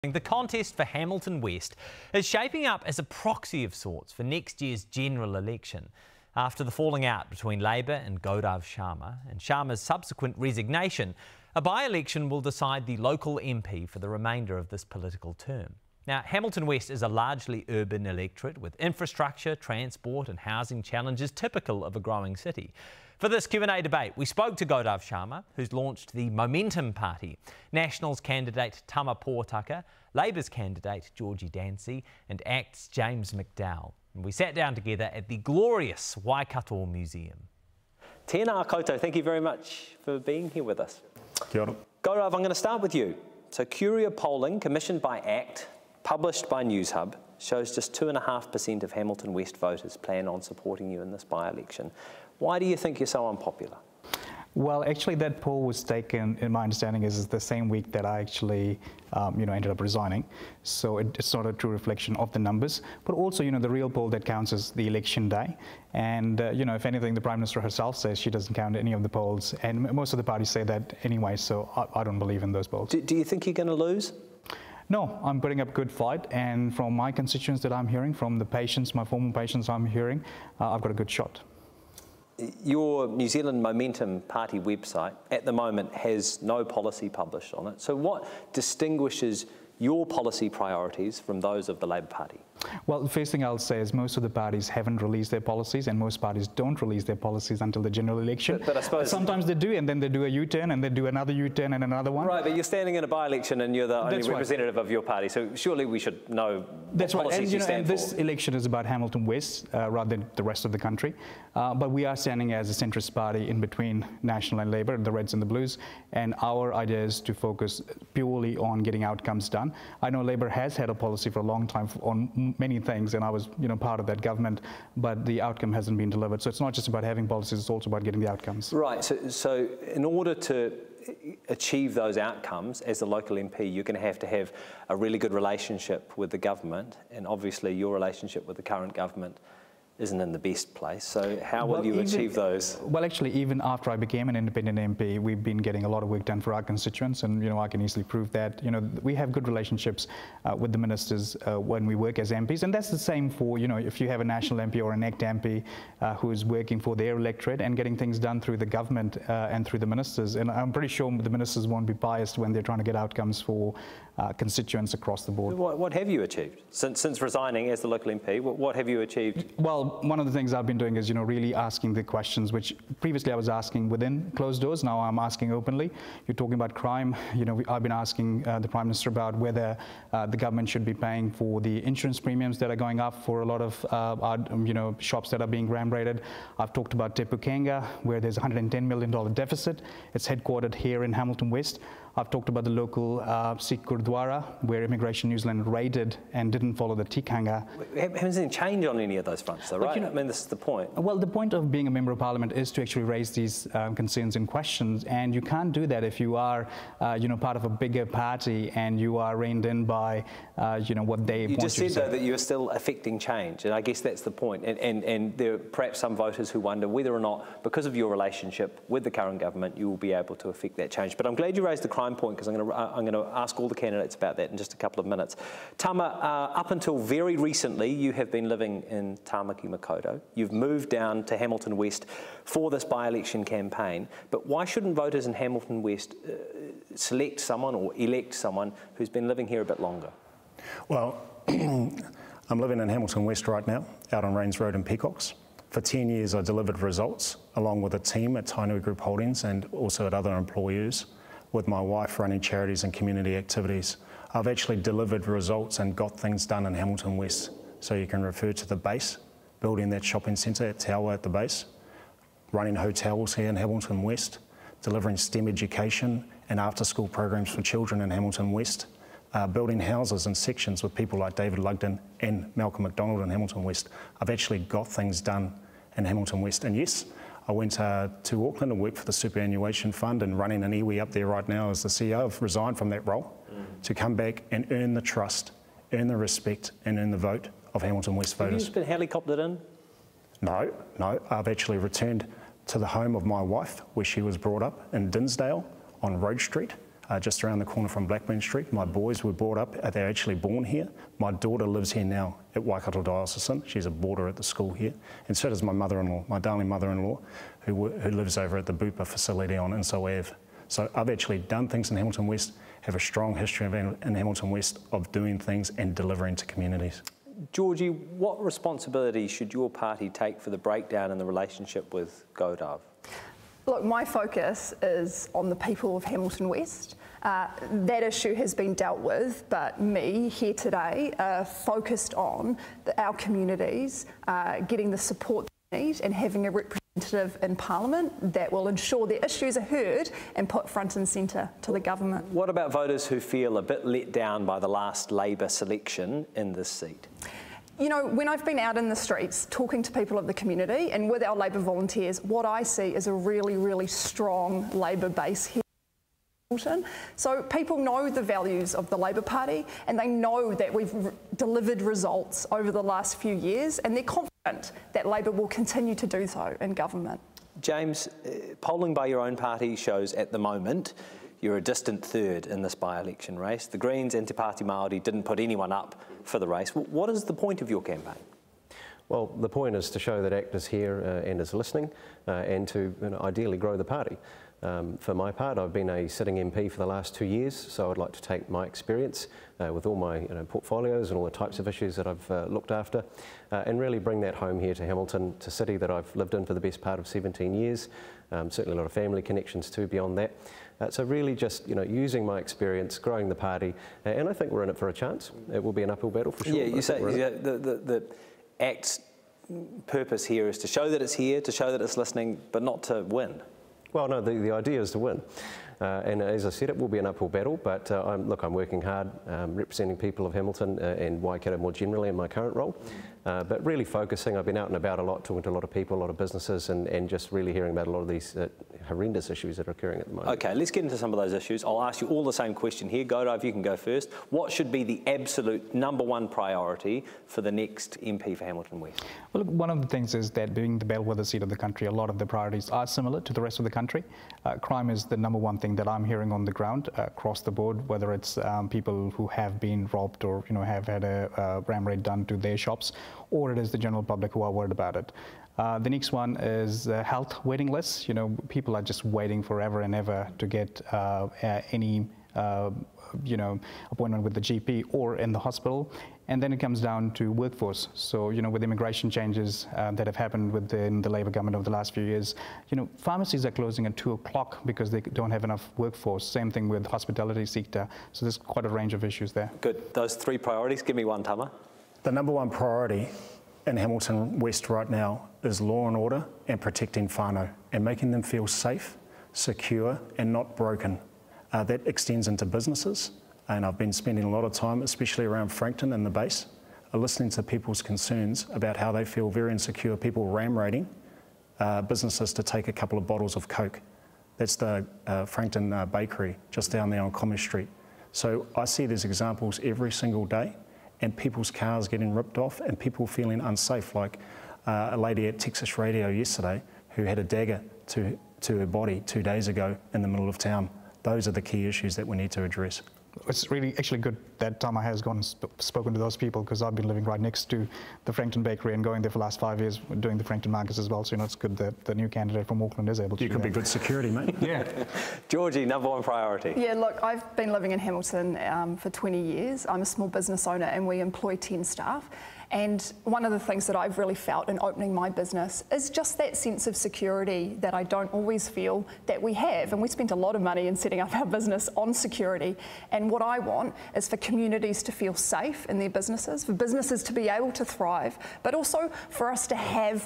The contest for Hamilton West is shaping up as a proxy of sorts for next year's general election. After the falling out between Labour and Gaurav Sharma and Sharma's subsequent resignation, a by-election will decide the local MP for the remainder of this political term. Now, Hamilton West is a largely urban electorate with infrastructure, transport and housing challenges typical of a growing city. For this Q&A debate, we spoke to Gaurav Sharma, who's launched the Momentum Party, Nationals candidate Tama Pōtaka, Labour's candidate Georgie Dancy and ACT's James McDowell. And we sat down together at the glorious Waikato Museum. Tēnā koutou, thank you very much for being here with us. Kia ora. Gaurav, I'm going to start with you. So Curia polling, commissioned by ACT, published by Newshub, shows just 2.5% of Hamilton West voters plan on supporting you in this by-election. Why do you think you're so unpopular? Well, actually, that poll was taken, in my understanding, is the same week that I actually, ended up resigning. So it's not a true reflection of the numbers. But also, the real poll that counts is the election day. And, if anything, the Prime Minister herself says she doesn't count any of the polls. And most of the parties say that anyway, so I don't believe in those polls. Do you think you're going to lose? No, I'm putting up a good fight. And from my constituents that I'm hearing, from the patients, my former patients I'm hearing, I've got a good shot. Your New Zealand Momentum Party website at the moment has no policy published on it. So what distinguishes your policy priorities from those of the Labour Party? Well, the first thing I'll say is most of the parties haven't released their policies, and most parties don't release their policies until the general election. But I suppose sometimes they do, and then they do a U-turn, and they do another U-turn and another one. Right, but you're standing in a by-election and you're the only representative of your party, so surely we should know what policies you stand for. This election is about Hamilton West rather than the rest of the country. But we are standing as a centrist party in between National and Labour, the Reds and the Blues, and our idea is to focus purely on getting outcomes done. I know Labour has had a policy for a long time on many things, and I was part of that government, but the outcome hasn't been delivered. So it's not just about having policies, it's also about getting the outcomes. Right, so in order to achieve those outcomes as the local MP, you're going to have a really good relationship with the government, and obviously your relationship with the current government isn't in the best place. So how will you achieve those? Well, actually, even after I became an independent MP, we've been getting a lot of work done for our constituents, and I can easily prove that. We have good relationships with the ministers when we work as MPs, and that's the same for if you have a national MP or an ACT MP who is working for their electorate and getting things done through the government and through the ministers. And I'm pretty sure the ministers won't be biased when they're trying to get outcomes for constituents across the board. What have you achieved since resigning as the local MP? What have you achieved? Well, one of the things I've been doing is, really asking the questions which previously I was asking within closed doors. Now I'm asking openly. You're talking about crime. I've been asking the Prime Minister about whether the government should be paying for the insurance premiums that are going up for a lot of our, shops that are being ram raided. I've talked about Te Pukenga, where there's a $110 million deficit. It's headquartered here in Hamilton West. I've talked about the local Sikh Gurdwara, where Immigration New Zealand raided and didn't follow the tikanga. Hasn't anything changed on any of those fronts, though, right? I mean, this is the point. Well, the point of being a member of parliament is to actually raise these concerns and questions, and you can't do that if you are, part of a bigger party and you are reined in by, what they want you to say. You just said, though, that you're still affecting change, and I guess that's the point. And there are perhaps some voters who wonder whether or not, because of your relationship with the current government, you will be able to affect that change. But I'm glad you raised the crime point, because I'm going to ask all the candidates about that in just a couple of minutes. Tama, up until very recently, you have been living in Tāmaki Makaurau. You've moved down to Hamilton West for this by-election campaign. But why shouldn't voters in Hamilton West select someone or elect someone who's been living here a bit longer? Well, I'm living in Hamilton West right now, out on Rains Road in Peacocks. For 10 years, I delivered results along with a team at Tainui Group Holdings and also at other employers, with my wife running charities and community activities. I've actually delivered results and got things done in Hamilton West. So you can refer to the base, building that shopping centre at Tower at the base, running hotels here in Hamilton West, delivering STEM education and after-school programs for children in Hamilton West, building houses and sections with people like David Lugden and Malcolm McDonald in Hamilton West. I've actually got things done in Hamilton West. And yes, I went to Auckland and worked for the Superannuation Fund and running an iwi up there right now as the CEO. I've resigned from that role to come back and earn the trust, earn the respect and earn the vote of Hamilton West voters. Have you just been helicoptered in? No. I've actually returned to the home of my wife where she was brought up in Dinsdale on Road Street. just around the corner from Blackburn Street. My boys were brought up, they're actually born here. My daughter lives here now at Waikato Diocesan. She's a boarder at the school here. And so does my mother-in-law, my darling mother-in-law, who lives over at the Bupa facility on Inso Ave. So I've actually done things in Hamilton West, have a strong history in Hamilton West of doing things and delivering to communities. Georgie, what responsibility should your party take for the breakdown in the relationship with GoDove? Look, my focus is on the people of Hamilton West. That issue has been dealt with, but me here today focused on our communities getting the support they need and having a representative in Parliament that will ensure their issues are heard and put front and centre to the government. What about voters who feel a bit let down by the last Labor selection in this seat? You know, when I've been out in the streets talking to people of the community and with our Labor volunteers, what I see is a really, really strong Labor base here. So people know the values of the Labor Party and they know that we've delivered results over the last few years and they're confident that Labor will continue to do so in government. James, polling by your own party shows at the moment you're a distant third in this by-election race. The Greens and Te Pāti Māori didn't put anyone up for the race. What is the point of your campaign? Well, the point is to show that ACT is here and is listening and to ideally grow the party. For my part, I've been a sitting MP for the last 2 years, so I'd like to take my experience with all my portfolios and all the types of issues that I've looked after and really bring that home here to Hamilton, to a city that I've lived in for the best part of 17 years, certainly a lot of family connections too beyond that. So really just using my experience, growing the party, and I think we're in it for a chance. It will be an uphill battle for sure. Yeah, you say the ACT's purpose here is to show that it's here, to show that it's listening, but not to win. Well, no, the idea is to win. And as I said, it will be an uphill battle, but I'm working hard representing people of Hamilton and Waikato more generally in my current role. But really focusing, I've been out and about a lot, talking to a lot of people, a lot of businesses, and just really hearing about a lot of these horrendous issues that are occurring at the moment. Okay, let's get into some of those issues. I'll ask you all the same question here. GoDove, you can go first. What should be the absolute #1 priority for the next MP for Hamilton West? Well, look, one of the things is that being the bellwether seat of the country, a lot of the priorities are similar to the rest of the country. Crime is the #1 thing that I'm hearing on the ground across the board, whether it's people who have been robbed or have had a ram raid done to their shops, or it is the general public who are worried about it. The next one is health waiting lists. People are just waiting forever and ever to get any appointment with the GP or in the hospital. And then it comes down to workforce. So, with immigration changes that have happened within the Labor government over the last few years, pharmacies are closing at 2 o'clock because they don't have enough workforce. Same thing with hospitality sector. So there's quite a range of issues there. Good. Those 3 priorities, give me one, Tama. The #1 priority in Hamilton West right now is law and order and protecting whānau and making them feel safe, secure and not broken. That extends into businesses, and I've been spending a lot of time, especially around Frankton and the base, listening to people's concerns about how they feel very insecure, people ram raiding businesses to take a couple of bottles of Coke. That's the Frankton Bakery just down there on Commerce Street. So I see these examples every single day, and people's cars getting ripped off and people feeling unsafe, like a lady at Texas Radio yesterday who had a dagger to her body 2 days ago in the middle of town. Those are the key issues that we need to address. It's really actually good that Tama has gone and spoken to those people, because I've been living right next to the Frankton Bakery and going there for the last 5 years doing the Frankton markets as well. So it's good that the new candidate from Auckland is able to do that. You could be good security, mate. Yeah. Georgie, #1 priority. Yeah, look, I've been living in Hamilton for 20 years. I'm a small business owner and we employ 10 staff. And one of the things that I've really felt in opening my business is just that sense of security that I don't always feel that we have. And we spent a lot of money in setting up our business on security. And what I want is for communities to feel safe in their businesses, for businesses to be able to thrive, but also for us to have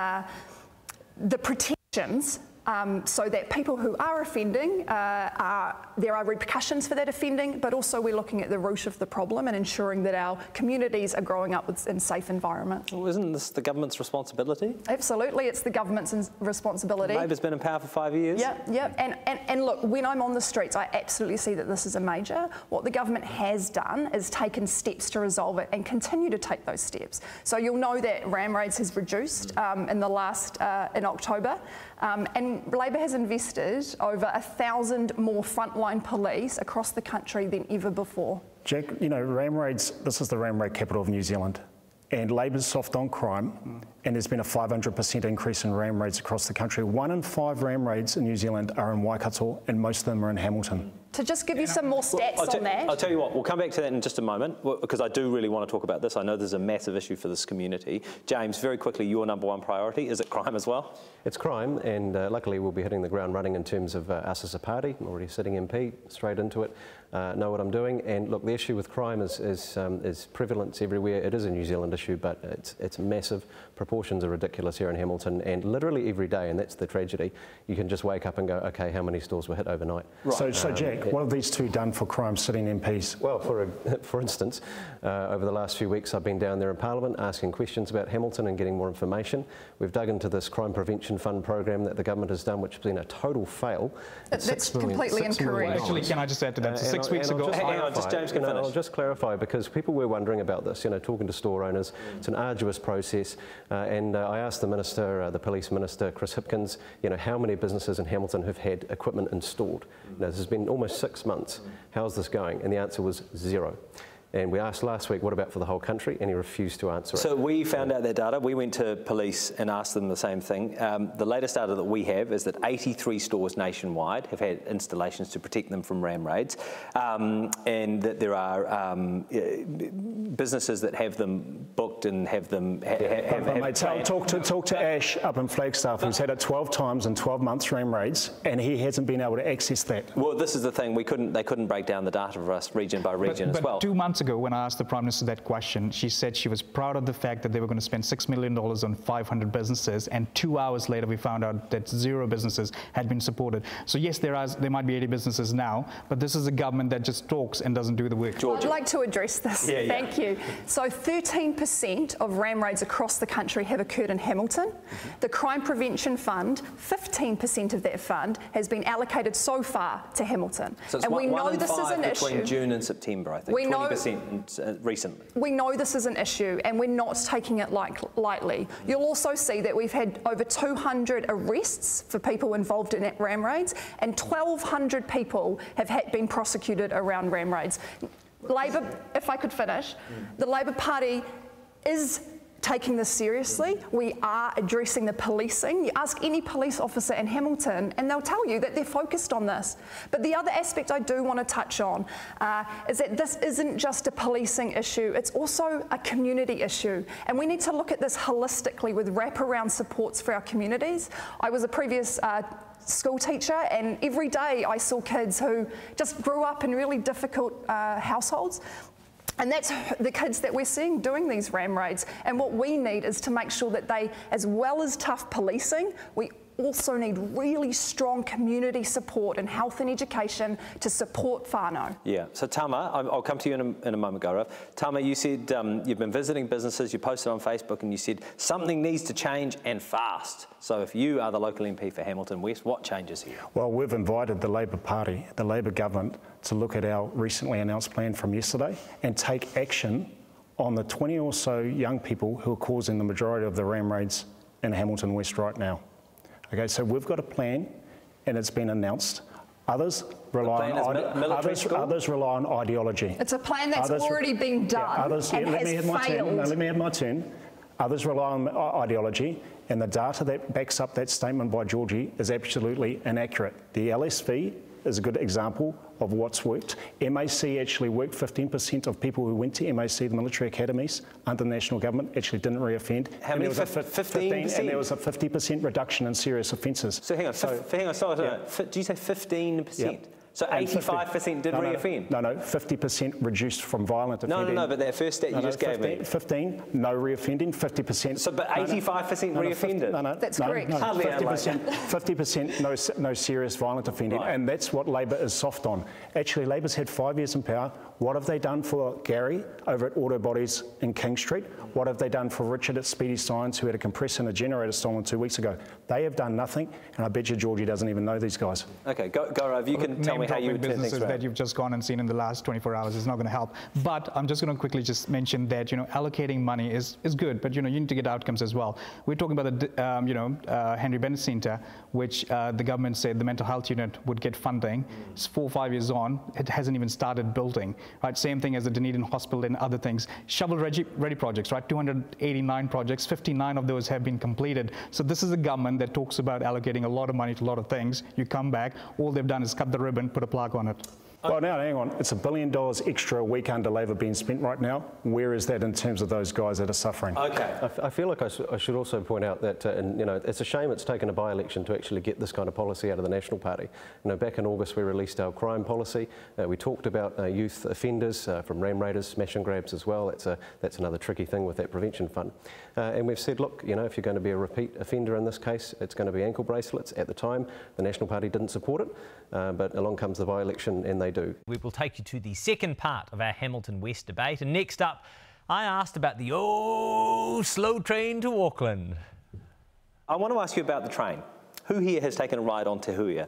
the protections so that people who are offending, there are repercussions for that offending, but also we're looking at the root of the problem and ensuring that our communities are growing up in safe environments. Well, isn't this the government's responsibility? Absolutely, it's the government's responsibility. Labor's been in power for 5 years. Yeah. And look, when I'm on the streets, I absolutely see that this is a major. What the government has done is taken steps to resolve it and continue to take those steps. So you'll know that ram raids has reduced in the last, in October. And mean, Labor has invested over 1,000 more frontline police across the country than ever before. Jack, you know, ram raids, this is the ram raid capital of New Zealand, and Labor's soft on crime, and there's been a 500% increase in ram raids across the country. 1 in 5 ram raids in New Zealand are in Waikato, and most of them are in Hamilton. To just give you some more stats on that. I'll tell you what, we'll come back to that in just a moment, because I do really want to talk about this. I know there's a massive issue for this community. James, very quickly, your #1 priority, is it crime as well? It's crime, and luckily we'll be hitting the ground running in terms of us as a party. I'm already sitting MP, straight into it, know what I'm doing. And look, the issue with crime is prevalence everywhere. It is a New Zealand issue, but it's massive. Proportions are ridiculous here in Hamilton, and literally every day, and that's the tragedy, you can just wake up and go, okay, how many stores were hit overnight? Right. So Jack, what have these two done for crime sitting MPs? Well, for instance, over the last few weeks I've been down there in Parliament asking questions about Hamilton and getting more information. We've dug into this Crime Prevention Fund program that the government has done, which has been a total fail. That's completely incorrect. Actually, can I just add to that? So 6 weeks ago... Hang on, just James can finish. I'll just clarify, because people were wondering about this, you know, talking to store owners. It's an arduous process, and I asked the Minister, the Police Minister, Chris Hipkins, you know, how many businesses in Hamilton have had equipment installed? Now, this has been almost 6 months. How's this going? And the answer was 0. And we asked last week, what about for the whole country? And he refused to answer it. So we found out that data. We went to police and asked them the same thing. The latest data that we have is that 83 stores nationwide have had installations to protect them from ram raids, and that there are businesses that have them booked and have them... Talk to Ash up in Flagstaff, who's had it 12 times in 12 months, ram raids, and he hasn't been able to access that. Well, this is the thing. They couldn't break down the data for us region by region as well. 2 months ago, when I asked the Prime Minister that question, she said she was proud of the fact that they were going to spend $6 million on 500 businesses, and 2 hours later we found out that 0 businesses had been supported. So yes, there might be 80 businesses now, but this is a government that just talks and doesn't do the work. I'd like to address this. Thank you. So 13% of ram raids across the country have occurred in Hamilton. The Crime Prevention Fund, 15% of that fund has been allocated so far to Hamilton. So it's and we know one in this is five an between issue. June and September, I think. We know 20% recently. We know this is an issue, and we're not taking it lightly. You'll also see that we've had over 200 arrests for people involved in ram raids, and 1,200 people have been prosecuted around ram raids. Labor, if I could finish, the Labor Party is taking this seriously. We are addressing the policing. You ask any police officer in Hamilton and they'll tell you that they're focused on this. But the other aspect I do want to touch on is that this isn't just a policing issue, it's also a community issue. And we need to look at this holistically with wraparound supports for our communities. I was a previous school teacher, and every day I saw kids who just grew up in really difficult households. And that's the kids that we're seeing doing these ram raids. And what we need is to make sure that they, as well as tough policing, we also need really strong community support and health and education to support whānau. Yeah, so Tama, I'll come to you in a moment, Gaurav. Tama, you said you've been visiting businesses, you posted on Facebook and you said something needs to change and fast. So if you are the local MP for Hamilton West, what changes here? Well, we've invited the Labor Party, the Labor government, to look at our recently announced plan from yesterday and take action on the 20 or so young people who are causing the majority of the ram raids in Hamilton West right now. Okay, so we've got a plan and it's been announced. Others rely on ideology. It's a plan that's already been done and has failed. Let me have my turn. Others rely on ideology, and the data that backs up that statement by Georgie is absolutely inaccurate. The LSV is a good example of what's worked. MAC actually worked. 15% of people who went to MAC, the military academies, under the national government, actually didn't reoffend. How many? 15%? And there was a 50% reduction in serious offences. So hang on, did you say 15%? Yep. So 85% did reoffend? No, 50% reduced from violent offending. No, but that first stat you just gave me. 15, no reoffending, 50%. So, but 85% reoffended? That's correct. 50% no serious violent offending, and that's what Labor is soft on. Actually, Labor's had 5 years in power. What have they done for Gary over at Auto Bodies in King Street? What have they done for Richard at Speedy Signs, who had a compressor and a generator stolen 2 weeks ago? They have done nothing, and I bet you Georgie doesn't even know these guys. Okay, Gaurav, you can tell me how you would turn things businesses around. that you've just gone and seen in the last 24 hours is not going to help. But I'm just going to quickly just mention that, allocating money is good, but, you need to get outcomes as well. We're talking about the, Henry Bennett Centre, which the government said the mental health unit would get funding. It's 4 or 5 years on, it hasn't even started building, right? Same thing as the Dunedin Hospital and other things. Shovel-ready projects, right? 289 projects, 59 of those have been completed. So this is a government that talks about allocating a lot of money to a lot of things. You come back, all they've done is cut the ribbon, put a plaque on it. Well, now, hang on. It's $1 billion extra a week under Labor being spent right now. Where is that in terms of those guys that are suffering? Okay. I feel like I should also point out that, it's a shame it's taken a by-election to actually get this kind of policy out of the National Party. Back in August we released our crime policy. We talked about youth offenders from ram raiders, smash and grabs as well. That's another tricky thing with that prevention fund. And we've said, look, if you're going to be a repeat offender in this case, it's going to be ankle bracelets. At the time, the National Party didn't support it, but along comes the by-election and they do. We will take you to the second part of our Hamilton West debate. And next up, I asked about the slow train to Auckland. I want to ask you about the train. Who here has taken a ride on Te Huia?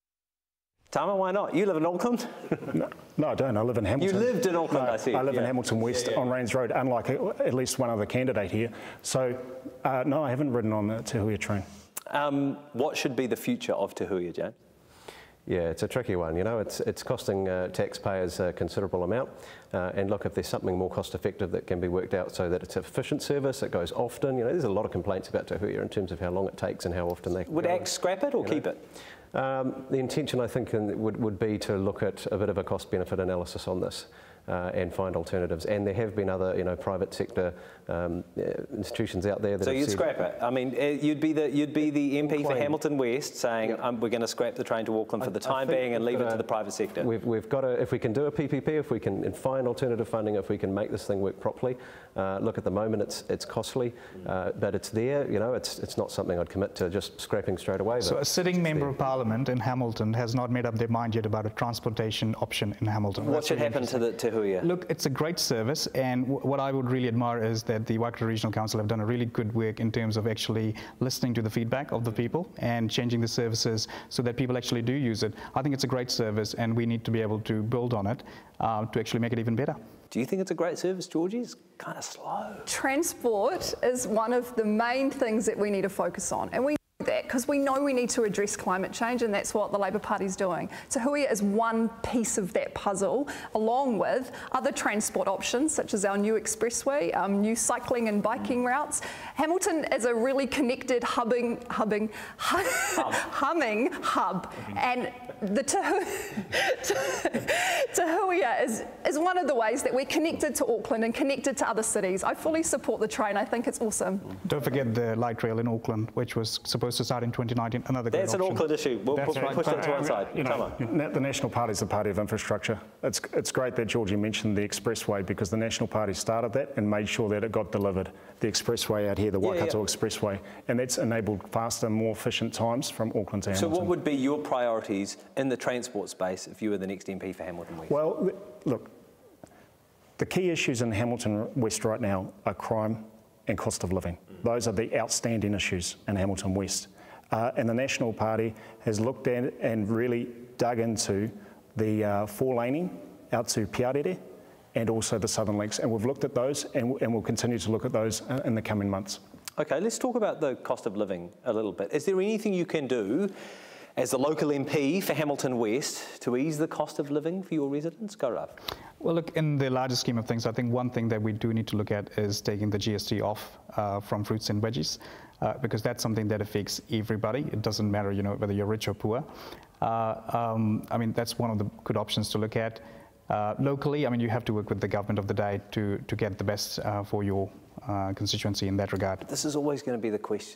Tama, why not? You live in Auckland? No, I don't. I live in Hamilton. You lived in Auckland, I see. I live in Hamilton West on Rains Road, unlike at least one other candidate here. So, no, I haven't ridden on the Te Huia train. What should be the future of Te Huia, James? Yeah, it's a tricky one. It's costing taxpayers a considerable amount. And look, if there's something more cost effective that can be worked out so that it's an efficient service, it goes often. There's a lot of complaints about Te Huia in terms of how long it takes and how often they Would ACT scrap it or keep it? The intention, I think, would be to look at a bit of a cost-benefit analysis on this. And find alternatives, and there have been other, private sector institutions out there that. So have you'd said, scrap it. I mean, you'd be the MP for Hamilton West, saying we're going to scrap the train to Auckland for the time being and leave it to the private sector. We've got to, if we can do a PPP, if we can find alternative funding, if we can make this thing work properly. Look, at the moment it's costly, but it's there. It's not something I'd commit to just scrapping straight away. So a sitting member of Parliament in Hamilton has not made up their mind yet about a transportation option in Hamilton. What should happen to the Te Huia? Look, it's a great service, and what I would really admire is that the Waikato Regional Council have done a really good work in terms of actually listening to the feedback of the people and changing the services so that people actually do use it. I think it's a great service, and we need to be able to build on it to actually make it even better. Do you think it's a great service, Georgie? It's kind of slow. Transport is one of the main things that we need to focus on, and we know that because we know we need to address climate change, and that's what the Labor Party's doing. Te Huia is one piece of that puzzle, along with other transport options such as our new expressway, new cycling and biking routes. Hamilton is a really connected humming hub, and the Te Huia is one of the ways that we're connected to Auckland and connected to other cities. I fully support the train. I think it's awesome. Don't forget the light rail in Auckland, which was supposed to start in 2019. Another great That's option. an Auckland issue. We'll push that to one side. The National Party is the party of infrastructure. It's great that Georgie mentioned the expressway, because the National Party started that and made sure that it got delivered. The expressway out here, the Waikato Expressway, and that's enabled faster, more efficient times from Auckland to Hamilton. So what would be your priorities in the transport space if you were the next MP for Hamilton West? Well, look, the key issues in Hamilton West right now are crime and cost of living. Those are the outstanding issues in Hamilton West. And the National Party has looked at and really dug into the four-laning out to Piarere and also the Southern Links. And we've looked at those, and we'll continue to look at those in the coming months. Okay, let's talk about the cost of living a little bit. Is there anything you can do as the local MP for Hamilton West to ease the cost of living for your residents? Gaurav. Well, look, in the larger scheme of things, I think one thing that we do need to look at is taking the GST off from fruits and veggies, because that's something that affects everybody. It doesn't matter, whether you're rich or poor. I mean, that's one of the good options to look at. Locally, I mean, you have to work with the government of the day to get the best for your constituency in that regard. This is always going to be the question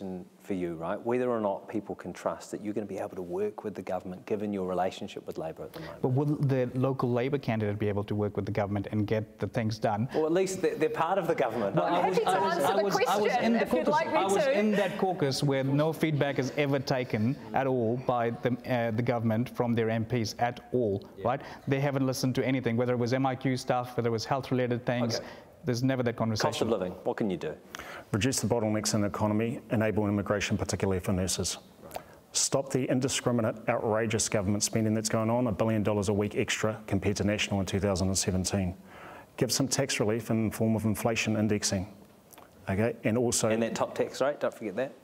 for you, right? Whether or not people can trust that you're going to be able to work with the government, given your relationship with Labor at the moment. But will the local Labor candidate be able to work with the government and get the things done? Or at least they're part of the government. Well, I'm happy to answer the question if you'd like me to. I was in that caucus where no feedback is ever taken at all by the government from their MPs at all, right? They haven't listened to anything, whether it was MIQ stuff, whether it was health-related things. Okay. There's never that conversation. Cost of living, what can you do? Reduce the bottlenecks in the economy, enable immigration, particularly for nurses. Stop the indiscriminate, outrageous government spending that's going on, $1 billion a week extra compared to national in 2017. Give some tax relief in the form of inflation indexing. Okay, and also... And that top tax rate, don't forget that.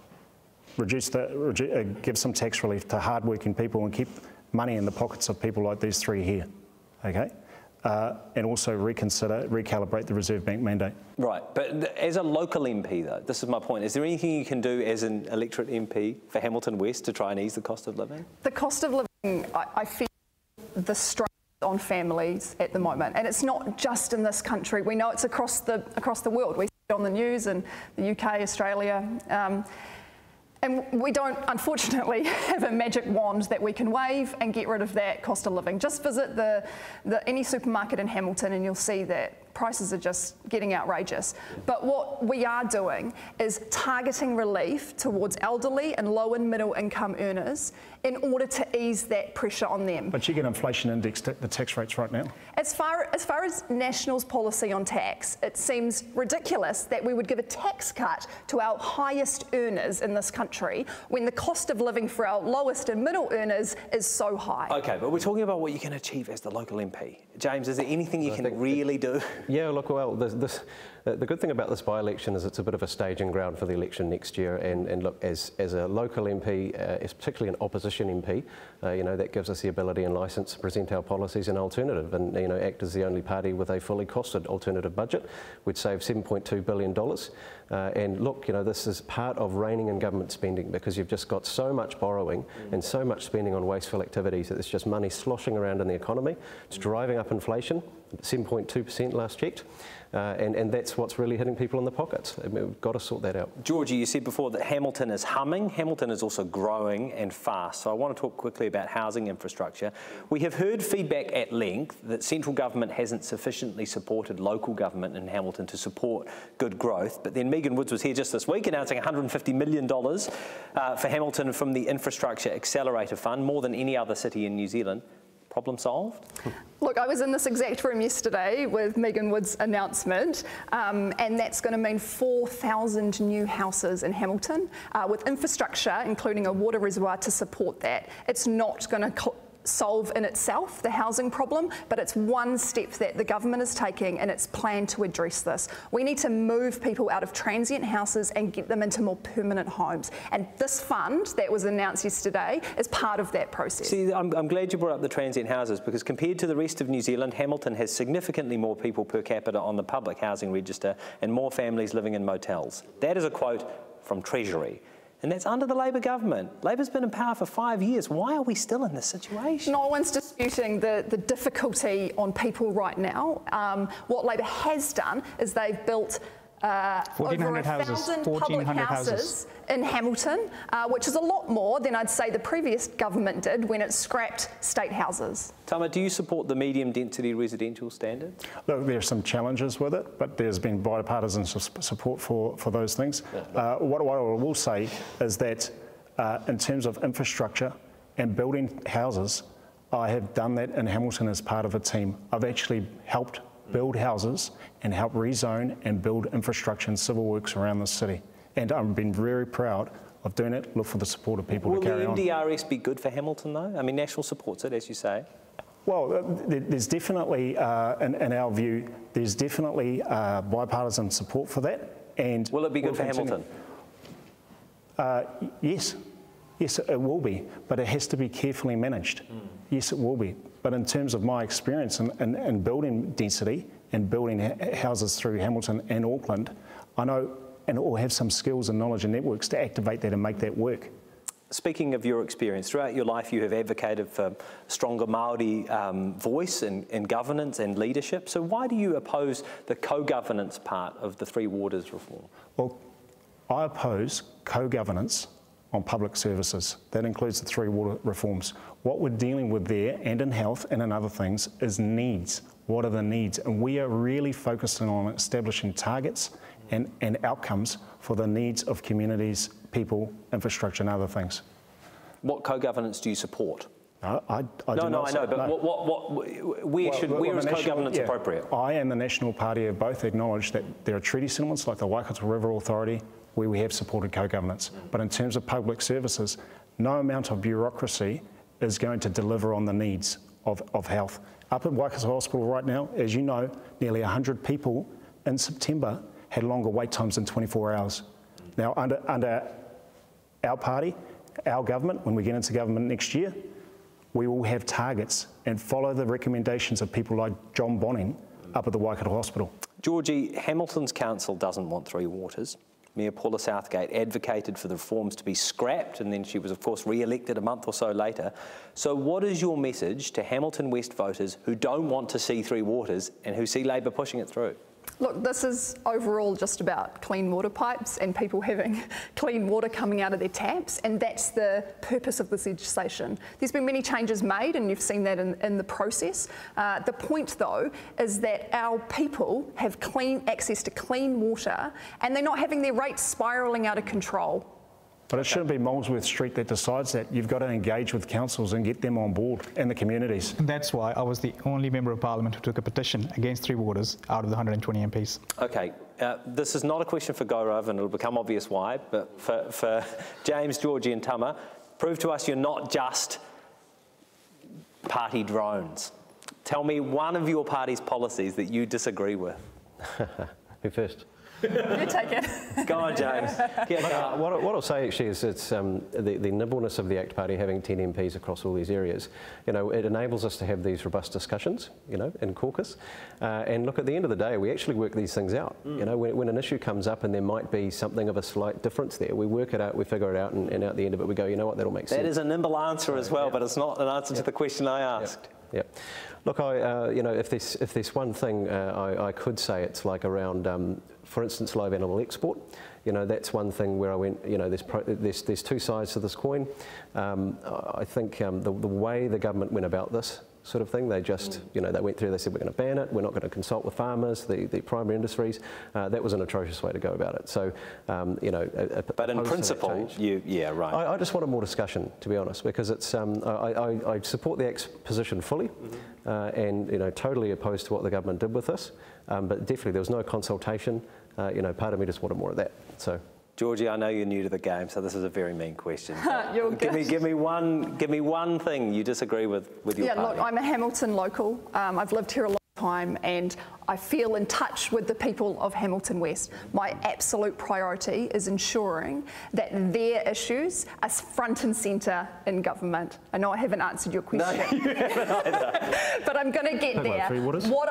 Give some tax relief to hard-working people and keep money in the pockets of people like these three here. Okay? And also recalibrate the Reserve Bank mandate. Right, but as a local MP though, this is my point, is there anything you can do as an electorate MP for Hamilton West to try and ease the cost of living? The cost of living, I feel the strain on families at the moment, and it's not just in this country. We know it's across the world. We see it on the news in the UK, Australia. And we don't, unfortunately, have a magic wand that we can wave and get rid of that cost of living. Just visit any supermarket in Hamilton and you'll see that prices are just getting outrageous. But what we are doing is targeting relief towards elderly and low and middle income earners in order to ease that pressure on them. But you get inflation indexed at the tax rates right now. As far as National's policy on tax, it seems ridiculous that we would give a tax cut to our highest earners in this country when the cost of living for our lowest and middle earners is so high. Okay, but we're talking about what you can achieve as the local MP. James, is there anything you can really do? Yeah, look, well, the good thing about this by-election is it's a bit of a staging ground for the election next year. And look, as a local MP, particularly an opposition MP, that gives us the ability and licence to present our policies and alternative, and act as the only party with a fully costed alternative budget. We'd save $7.2 billion. And look, this is part of reining in government spending, because you've just got so much borrowing and so much spending on wasteful activities that there's just money sloshing around in the economy. It's driving up inflation, 7.2% last checked. And that's what's really hitting people in the pockets. I mean, we've got to sort that out. Georgie, you said before that Hamilton is humming. Hamilton is also growing and fast. So I want to talk quickly about housing infrastructure. We have heard feedback at length that central government hasn't sufficiently supported local government in Hamilton to support good growth. But then Megan Woods was here just this week announcing $150 million for Hamilton from the Infrastructure Accelerator Fund, more than any other city in New Zealand. Problem solved? Look, I was in this exact room yesterday with Megan Wood's announcement, and that's going to mean 4,000 new houses in Hamilton with infrastructure, including a water reservoir to support that. It's not going to solve in itself the housing problem, but it's one step that the government is taking in its plan to address this. We need to move people out of transient houses and get them into more permanent homes. And this fund that was announced yesterday is part of that process. See, I'm glad you brought up the transient houses, because compared to the rest of New Zealand, Hamilton has significantly more people per capita on the public housing register and more families living in motels. That is a quote from Treasury. And that's under the Labor government. Labor's been in power for 5 years. Why are we still in this situation? No one's disputing the difficulty on people right now. What Labor has done is they've built over 1,000 public houses in Hamilton, which is a lot more than I'd say the previous government did when it scrapped state houses. Tama, do you support the medium density residential standard? Look, there are some challenges with it, but there's been bipartisan support for those things. What I will say is that in terms of infrastructure and building houses, I have done that in Hamilton as part of a team. I've actually helped build houses and help rezone and build infrastructure and civil works around the city. And I've been very proud of doing it. Look for the support of people to carry on. Will the MDRS be good for Hamilton though? I mean, National supports it, as you say. Well, there's definitely, in our view, there's definitely bipartisan support for that. And will it be good for Hamilton? Yes. Yes, it will be, but it has to be carefully managed. Yes, it will be. But in terms of my experience in building density and building houses through Hamilton and Auckland, I know and all have some skills and knowledge and networks to activate that and make that work. Speaking of your experience, throughout your life you have advocated for stronger Māori voice in governance and leadership. So why do you oppose the co-governance part of the Three Waters reform? Well, I oppose co-governance on public services. That includes the 3 water reforms. What we're dealing with there, and in health and in other things, is needs. What are the needs? And we are really focusing on establishing targets and outcomes for the needs of communities, people, infrastructure and other things. What co-governance do you support? I I know, but where is co-governance appropriate? I and the National Party have both acknowledged that there are treaty settlements like the Waikato River Authority where we have supported co-governance. But in terms of public services, no amount of bureaucracy is going to deliver on the needs of health. Up at Waikato Hospital right now, as you know, nearly 100 people in September had longer wait times than 24 hours. Now, under our party, our government, when we get into government next year, we will have targets and follow the recommendations of people like John Bonning up at the Waikato Hospital. Georgie, Hamilton's council doesn't want 3 waters. Mayor Paula Southgate advocated for the reforms to be scrapped, and then she was, of course, re-elected a month or so later. So what is your message to Hamilton West voters who don't want to see 3 waters and who see Labor pushing it through? Look, this is overall just about clean water pipes and people having clean water coming out of their taps, and that's the purpose of this legislation. There's been many changes made, and you've seen that in the process. The point, though, is that our people have clean access to clean water, and they're not having their rates spiralling out of control. But it shouldn't be Molesworth Street that decides that. You've got to engage with councils and get them on board and the communities. And that's why I was the only Member of Parliament who took a petition against 3 waters out of the 120 MPs. Okay, this is not a question for Gaurav, and it'll become obvious why, but for James, Georgie and Tama, prove to us you're not just party drones. Tell me one of your party's policies that you disagree with. Who first? You take it. Go on, James. What I'll say actually is it's the nimbleness of the ACT Party having 10 MPs across all these areas. You know, it enables us to have these robust discussions, you know, in caucus. And look, at the end of the day, we actually work these things out. You know, when an issue comes up and there might be something of a slight difference there, we work it out, we figure it out, and at the end of it we go, you know what, that'll make sense. That is a nimble answer as well, but it's not an answer to the question I asked. Yeah. Look, you know, if there's one thing I could say, it's like around, for instance, live animal export. You know, that's one thing where I went, you know, there's 2 sides to this coin. I think the way the government went about this sort of thing, they just, you know, they went through, they said we're going to ban it, we're not going to consult with farmers, the primary industries. That was an atrocious way to go about it. So, you know, but in principle, yeah, right. I just wanted more discussion, to be honest, because it's I support the ACT's position fully, and you know, totally opposed to what the government did with this. But definitely there was no consultation. You know, part of me just wanted more of that. So. Georgie, I know you're new to the game, so this is a very mean question. Give me one thing you disagree with your party. Look, I'm a Hamilton local. I've lived here a long time, and I feel in touch with the people of Hamilton West. My absolute priority is ensuring that their issues are front and centre in government. I know I haven't answered your question. No, you haven't either. But I'm going to get there. What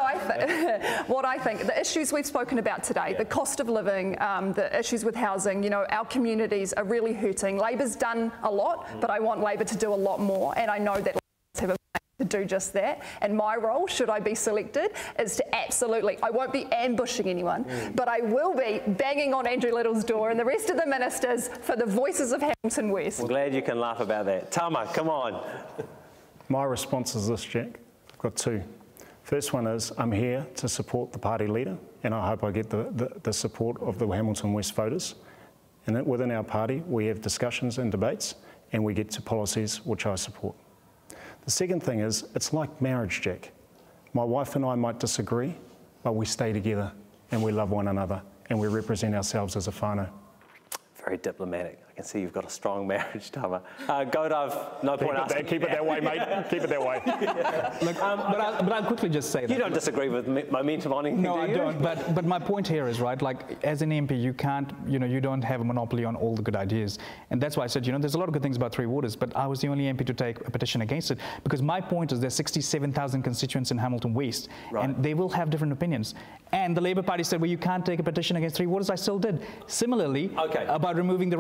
I think, the issues we've spoken about today, the cost of living, the issues with housing, you know, our communities are really hurting. Labor's done a lot, but I want Labor to do a lot more, and I know that have a to do just that, and my role, should I be selected, is to absolutely, I won't be ambushing anyone, but I will be banging on Andrew Little's door and the rest of the ministers for the voices of Hamilton West. I'm glad you can laugh about that. Tama, come on. My response is this, Jack. I've got 2. First one is I'm here to support the party leader, and I hope I get the support of the Hamilton West voters. And that within our party, we have discussions and debates, and we get to policies which I support. The second thing is, it's like marriage, Jack. My wife and I might disagree, but we stay together and we love one another and we represent ourselves as a whānau. Very diplomatic. I can see you've got a strong marriage, Tama. Gaurav, no point asking. Keep it that way, mate. Keep it that way. Look, but I'll quickly just say that. You don't disagree with momentum on anything, No, do you? I don't. But my point here is, right, like, as an MP, you can't, you know, you don't have a monopoly on all the good ideas. And that's why I said, you know, there's a lot of good things about 3 waters, but I was the only MP to take a petition against it, because my point is there's 67,000 constituents in Hamilton West, and they will have different opinions. And the Labour Party said, well, you can't take a petition against 3 waters. I still did. Similarly, about removing the Russian ambassador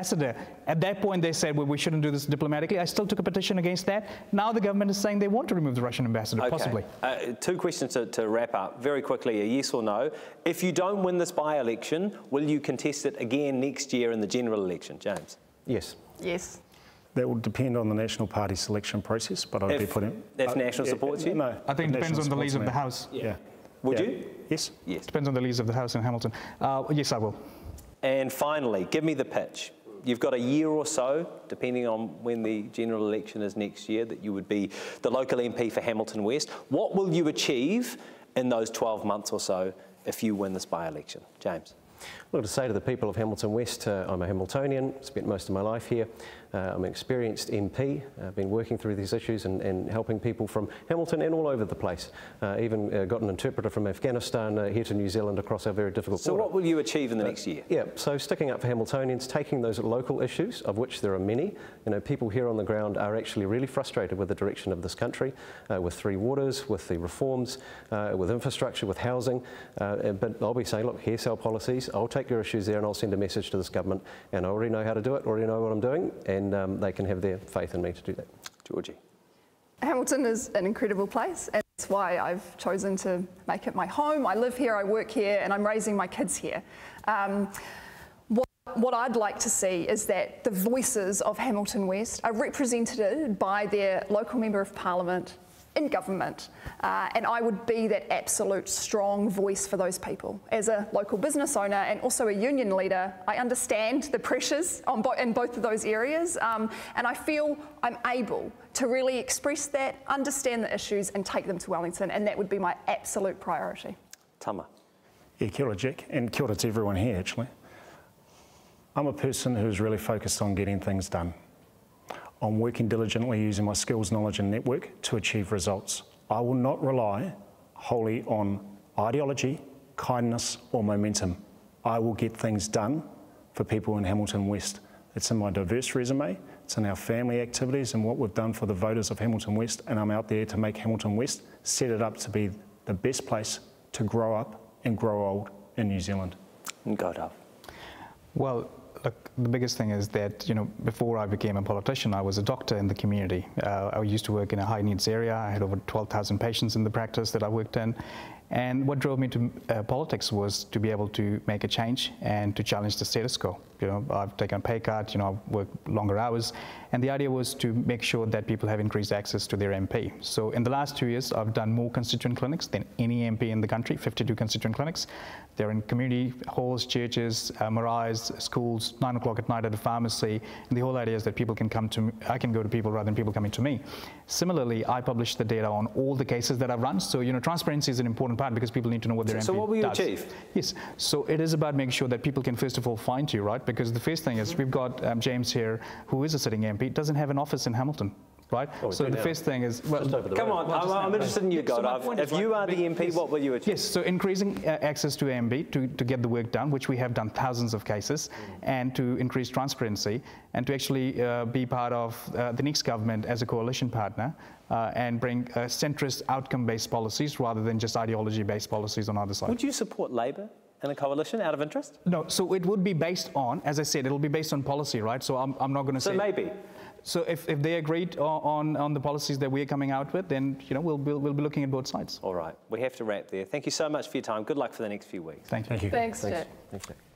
ambassador. At that point, they said, well, we shouldn't do this diplomatically. I still took a petition against that. Now the government is saying they want to remove the Russian ambassador, possibly. Two questions to wrap up. Very quickly, a yes or no. If you don't win this by-election, will you contest it again next year in the general election? James? Yes. Yes. That will depend on the National Party selection process, but I'd be putting... If National supports you? No. I think it depends on the leads of the House. Yeah. Would you? Yes. Yes. Depends on the leads of the House in Hamilton. Yes, I will. And finally, give me the pitch. You've got a year or so, depending on when the general election is next year, that you would be the local MP for Hamilton West. What will you achieve in those 12 months or so if you win this by-election? James? Well, to say to the people of Hamilton West, I'm a Hamiltonian, spent most of my life here. I'm an experienced MP. I've been working through these issues and helping people from Hamilton and all over the place. Even got an interpreter from Afghanistan here to New Zealand across our very difficult border. So what will you achieve in the next year? Yeah, so sticking up for Hamiltonians, taking those local issues, of which there are many. You know, people here on the ground are actually really frustrated with the direction of this country, with Three Waters, with the reforms, with infrastructure, with housing. But I'll be saying, look, here's our policies. I'll take your issues there and I'll send a message to this government. And I already know how to do it, already know what I'm doing, and they can have their faith in me to do that. Georgie? Hamilton is an incredible place, and that's why I've chosen to make it my home. I live here, I work here, and I'm raising my kids here. What I'd like to see is that the voices of Hamilton West are represented by their local member of parliament in government, and I would be that absolute strong voice for those people. As a local business owner and also a union leader, I understand the pressures in both of those areas, and I feel I'm able to really express that, understand the issues and take them to Wellington, and that would be my absolute priority. Tama? Yeah, kia ora, Jack, and kia ora to everyone here, actually. I'm a person who's really focused on getting things done. I'm working diligently using my skills, knowledge and network to achieve results. I will not rely wholly on ideology, kindness or momentum. I will get things done for people in Hamilton West. It's in my diverse resume, it's in our family activities and what we've done for the voters of Hamilton West, and I'm out there to make Hamilton West set it up to be the best place to grow up and grow old in New Zealand. And go Dove. Well, look, the biggest thing is that, you know, before I became a politician, I was a doctor in the community. I used to work in a high needs area. I had over 12,000 patients in the practice that I worked in. And what drove me to politics was to be able to make a change and to challenge the status quo. You know, I've taken a pay cut, you know, I've worked longer hours. And the idea was to make sure that people have increased access to their MP. So in the last 2 years, I've done more constituent clinics than any MP in the country, 52 constituent clinics. They're in community halls, churches, maraes, schools, 9 o'clock at night at a pharmacy. And the whole idea is that people can come to me, I can go to people rather than people coming to me. Similarly, I publish the data on all the cases that I've run. So, you know, transparency is an important part because people need to know what their MP does. So what will you achieve? Yes, so it is about making sure that people can first of all find you, right? Because the first thing is we've got James here, who is a sitting MP, doesn't have an office in Hamilton. Right? Oh, so the first thing is... Well, come on, I'm interested in you, Godov. If you are the MP, what will you achieve? Yes, so increasing access to AMB to get the work done, which we have done thousands of cases, and to increase transparency, and to actually be part of the next government as a coalition partner, and bring centrist outcome-based policies rather than just ideology-based policies on either side. Would you support Labour in a coalition out of interest? No, so it would be based on, as I said, it'll be based on policy, right? So I'm not going to say... So maybe? So if they agreed on the policies that we're coming out with, then, you know, we'll be looking at both sides. All right, we have to wrap there. Thank you so much for your time. Good luck for the next few weeks. Thank you. Thanks, Jack. Thanks, Jack.